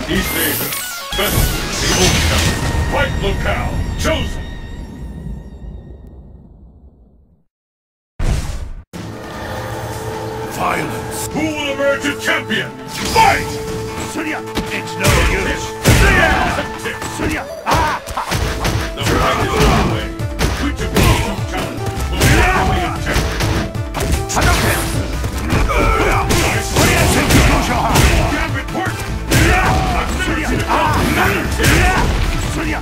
East Asia. Vessel. The Old Town. Fight locale. Chosen. Violence. Who will emerge a champion? Fight! Surya, it's no use. Surya, The fight is underway. Which of these two challenges will be equally intense? Hadouken! Gambit work! Surya,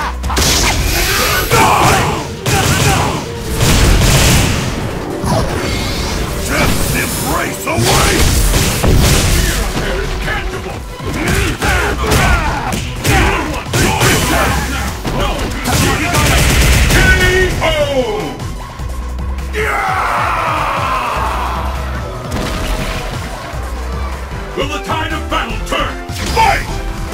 Death's embrace away! There is tangible! KO! Will the tide of battle turn? Fight!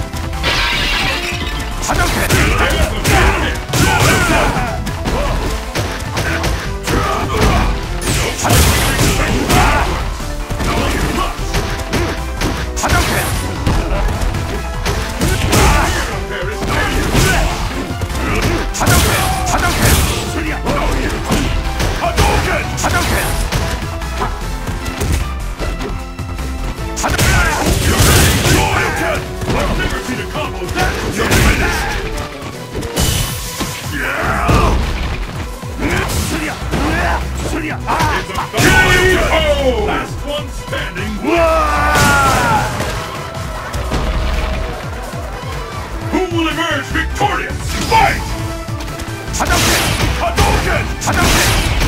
KO! Last one standing. Who will emerge victorious? Fight! Hadouken! Hadouken! Hadouken!